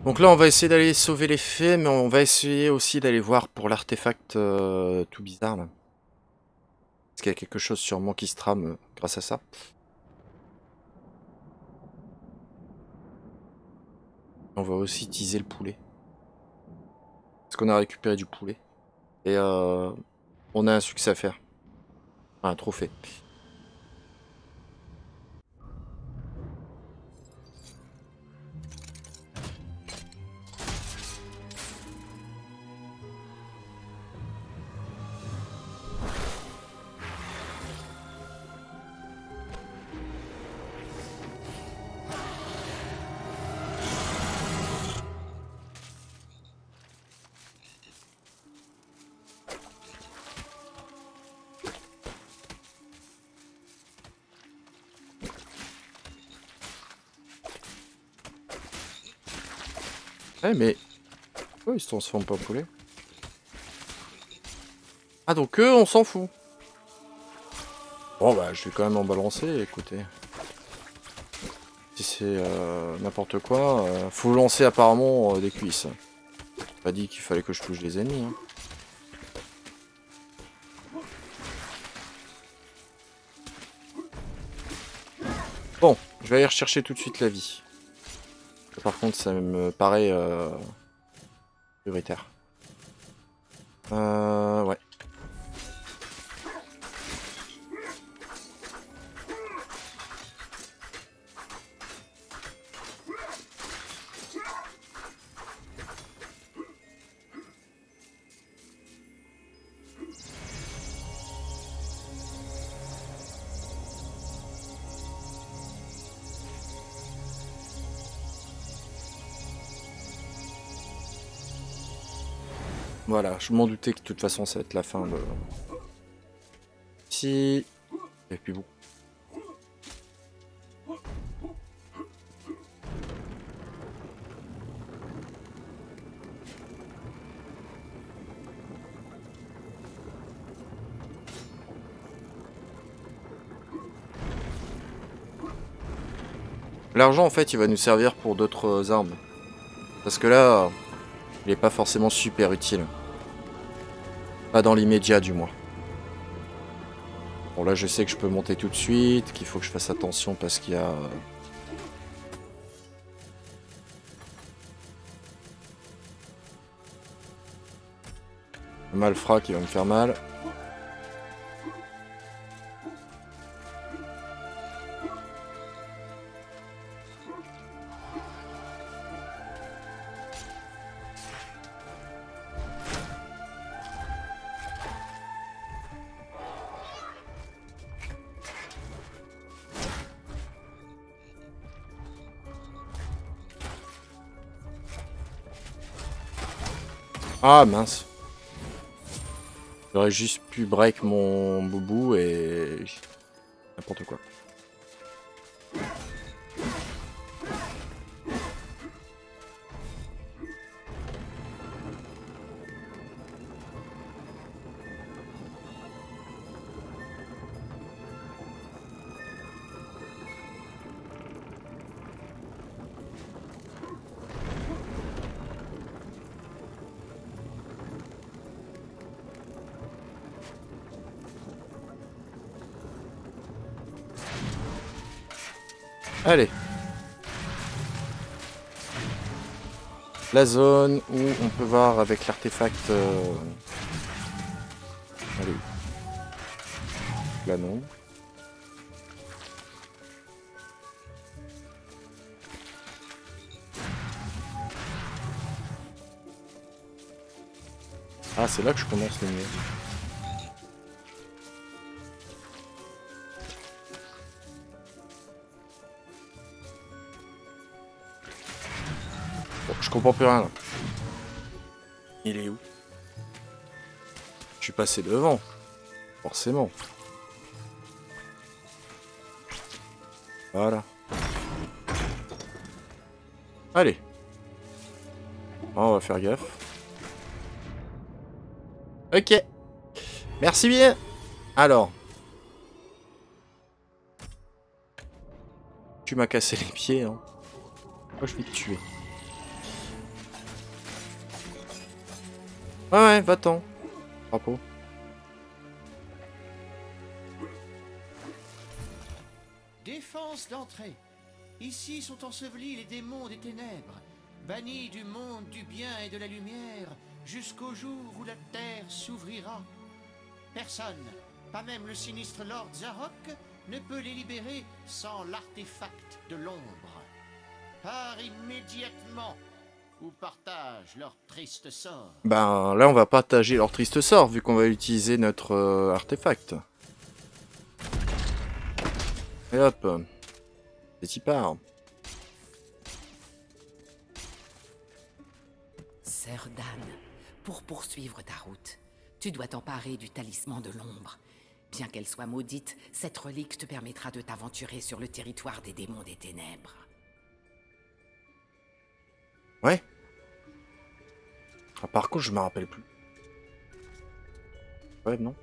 Donc là, on va essayer d'aller sauver les fées, mais on va essayer aussi d'aller voir pour l'artefact tout bizarre, là. Parce qu'il y a quelque chose sûrement qui se trame grâce à ça. On va aussi teaser le poulet. Parce qu'on a récupéré du poulet. Et on a un succès à faire. Enfin, un trophée. Ouais, mais... Oh, ils se transforment pas en poulet. Ah, donc eux, on s'en fout. Bon, bah, je vais quand même en balancer, écoutez. Si c'est n'importe quoi, faut lancer apparemment des cuisses. Pas dit qu'il fallait que je touche les ennemis. Hein. Bon, je vais aller rechercher tout de suite la vie. Par contre, ça me paraît prioritaire. Ouais. Voilà, je m'en doutais que de toute façon ça va être la fin de... Si... Et puis bon. L'argent en fait il va nous servir pour d'autres armes. Parce que là, il est pas forcément super utile. Pas dans l'immédiat du moins. Bon là je sais que je peux monter tout de suite, qu'il faut que je fasse attention parce qu'il y a... un malfrat qui va me faire mal. Ah mince. J'aurais juste pu break mon boubou et... n'importe quoi. Allez. La zone où on peut voir avec l'artefact... Allez. Là non. Ah, c'est là que je commence le mieux. Bon, je comprends plus rien là. Il est où? Je suis passé devant. Forcément. Voilà. Allez. On va faire gaffe. Ok. Merci bien. Alors. Tu m'as cassé les pieds, hein. Moi, je vais te tuer. Ouais, ouais, va-t'en. Drapeau. Défense d'entrée. Ici sont ensevelis les démons des ténèbres, bannis du monde du bien et de la lumière, jusqu'au jour où la terre s'ouvrira. Personne, pas même le sinistre Lord Zarok, ne peut les libérer sans l'artefact de l'ombre. Part immédiatement ou partage leur triste sort. Ben là, on va partager leur triste sort vu qu'on va utiliser notre artefact. Et hop. C'est y part. Sœur Dan, pour poursuivre ta route, tu dois t'emparer du talisman de l'ombre. Bien qu'elle soit maudite, cette relique te permettra de t'aventurer sur le territoire des démons des ténèbres. Ouais. Ah, par contre, je me rappelle plus. Ouais, non.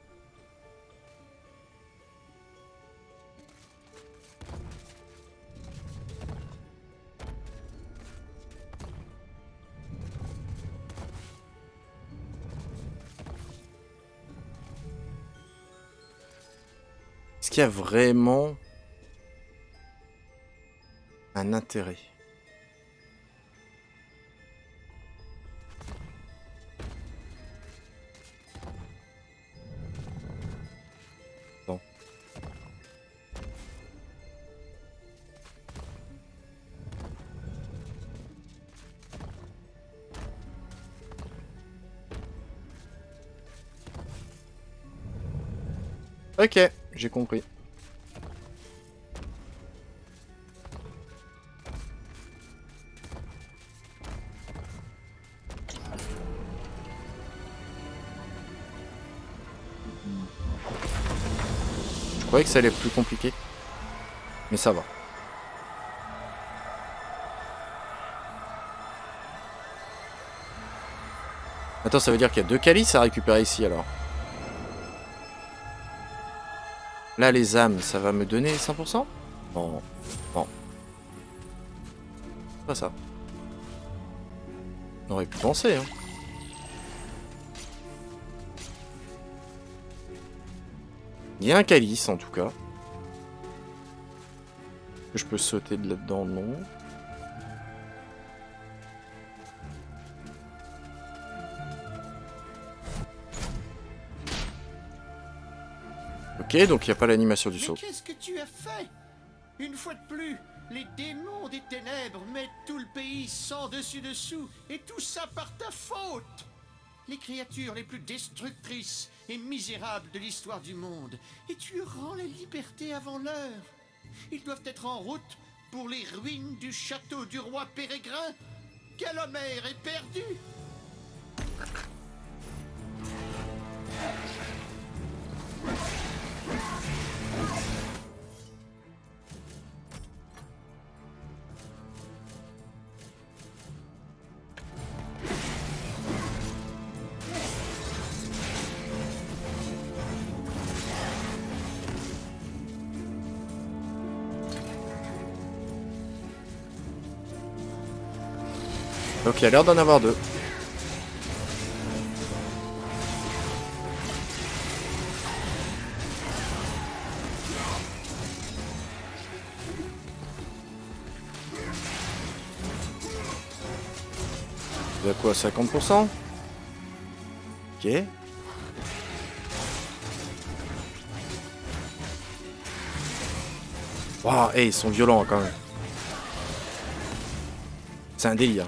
Est-ce qu'il y a vraiment un intérêt? Non. Ok, j'ai compris. Je croyais que ça allait être plus compliqué. Mais ça va. Attends, ça veut dire qu'il y a 2 calices à récupérer ici alors. Là, les âmes, ça va me donner 100%? Non. Non. Pas ça. On aurait pu penser, hein. Il y a un calice en tout cas. Je peux sauter de là-dedans, non. Ok, donc il n'y a pas l'animation du Mais saut. qu'est-ce que tu as fait? Une fois de plus, les démons des ténèbres mettent tout le pays sans dessus-dessous, et tout ça par ta faute. Les créatures les plus destructrices et misérables de l'histoire du monde, et tu rends la liberté avant l'heure. Ils doivent être en route pour les ruines du château du roi Pérégrin. Calomère est perdu. Donc il y a l'air d'en avoir 2. Il y a quoi, 50%? Ok. Waouh, hey, ils sont violents quand même. C'est un délire.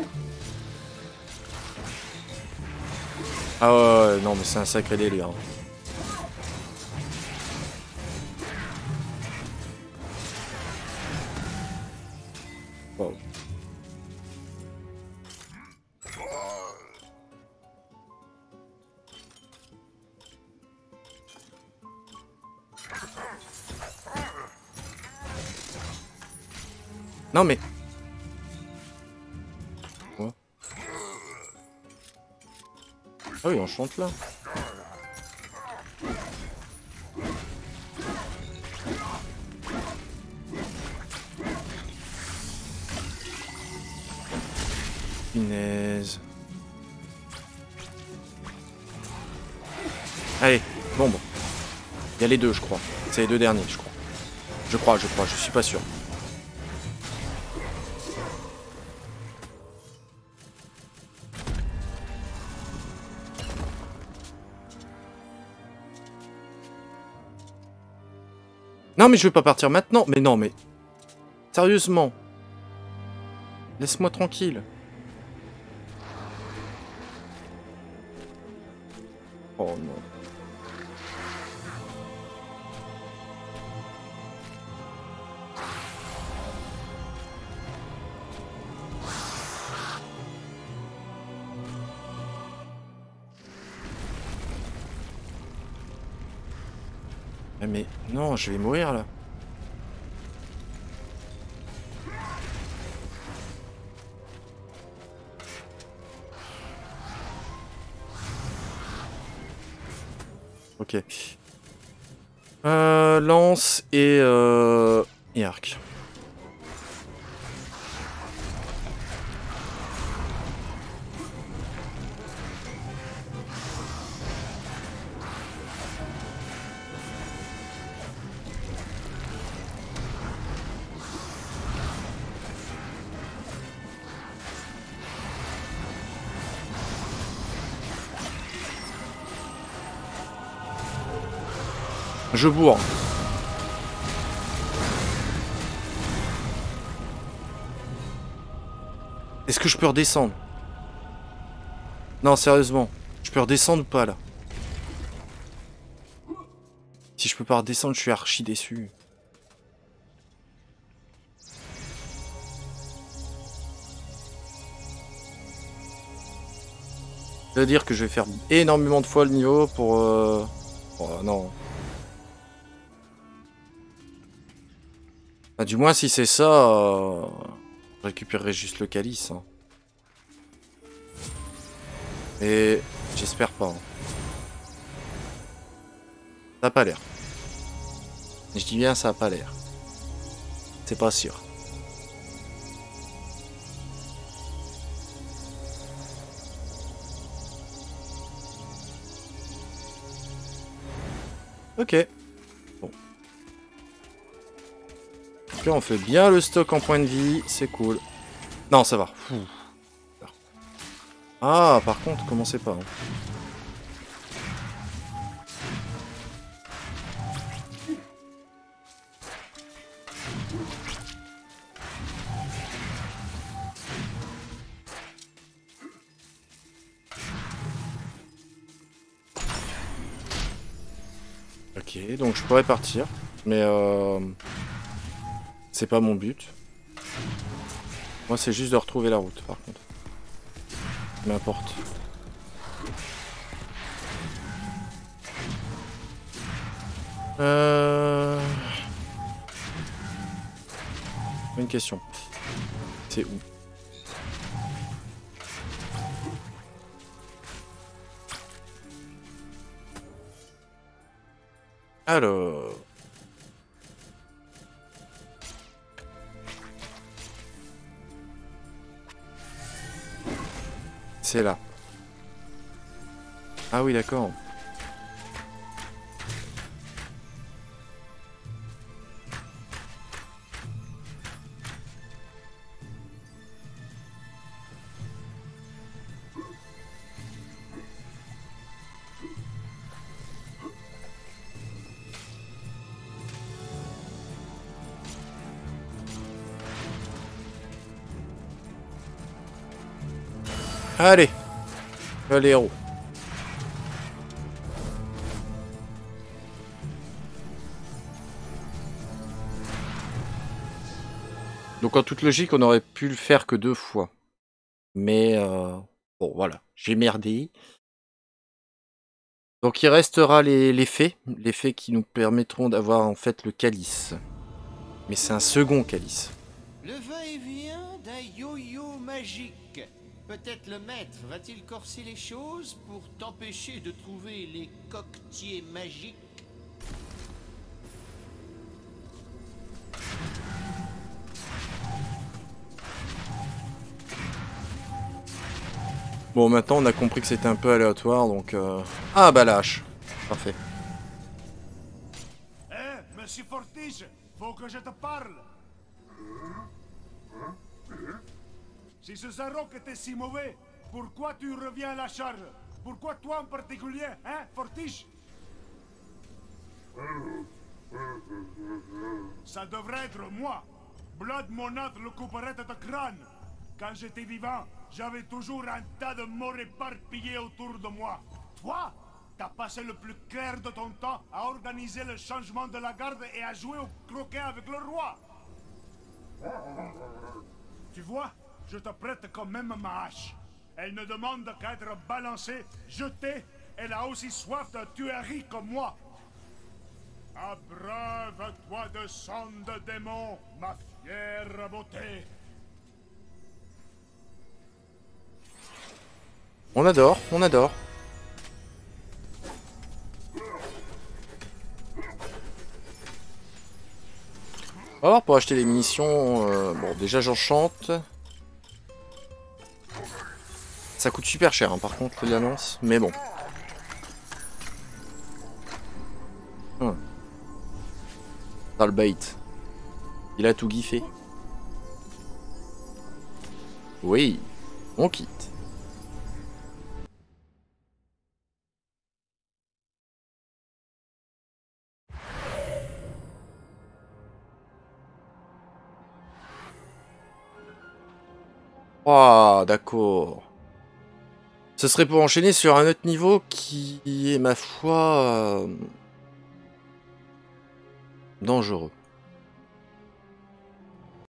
Ah ouais, non mais c'est un sacré délire. Wow. Non mais... Quoi? Ah oui, on chante là. Punaise. Allez, bon. Il y a les deux, je crois. C'est les deux derniers, je crois. Je suis pas sûr. Non, mais je veux pas partir maintenant. Mais non, mais... Sérieusement. Laisse-moi tranquille. Oh non. Mais non, je vais mourir là. Ok. Lance et arc. Je bourre. Est-ce que je peux redescendre? Non, sérieusement. Je peux redescendre ou pas, là? Si je peux pas redescendre, je suis archi déçu. Ça veut dire que je vais faire énormément de fois le niveau pour... Oh, non. Bah, du moins, si c'est ça, je récupérerai juste le calice. Hein. Et j'espère pas. Hein. Ça a pas l'air. Je dis bien, ça a pas l'air. C'est pas sûr. Ok. Bon. Là, on fait bien le stock en points de vie, c'est cool. Non, ça va. Ah, par contre, commencez pas. Hein. Ok, donc je pourrais partir, mais c'est pas mon but. Moi, c'est juste de retrouver la route, par contre. M'importe. Une question. C'est où? Alors... C'est là. Ah oui, d'accord. Allez, les héros. Donc en toute logique, on aurait pu le faire que 2 fois. Mais bon, voilà, j'ai merdé. Donc il restera les fées qui nous permettront d'avoir en fait le calice. Mais c'est un second calice. Le va-et-vient d'un yo-yo magique. Peut-être le maître va-t-il corser les choses pour t'empêcher de trouver les coquetiers magiques? Bon, maintenant on a compris que c'était un peu aléatoire, donc... Ah bah lâche. Parfait. Eh, monsieur Fortige, faut que je te parle. Si ce Zarok était si mauvais, pourquoi tu reviens à la charge? Pourquoi toi en particulier, hein, Fortige? Ça devrait être moi. Blood Monat le couperait de crâne. Quand j'étais vivant, j'avais toujours un tas de morts éparpillés autour de moi. Toi, t'as passé le plus clair de ton temps à organiser le changement de la garde et à jouer au croquet avec le roi. Tu vois, je te prête quand même ma hache. Elle ne demande qu'à être balancée, jetée. Elle a aussi soif de tuerie comme moi. Abreuve-toi de sang de démon, ma fière beauté. On adore, on adore. Alors, pour acheter les munitions, bon, déjà j'enchante. Ça coûte super cher, hein, par contre, l'annonce, mais bon. Ça le bait. Il a tout giffé. Oui, on quitte. Ah, d'accord. Ce serait pour enchaîner sur un autre niveau qui est, ma foi, dangereux.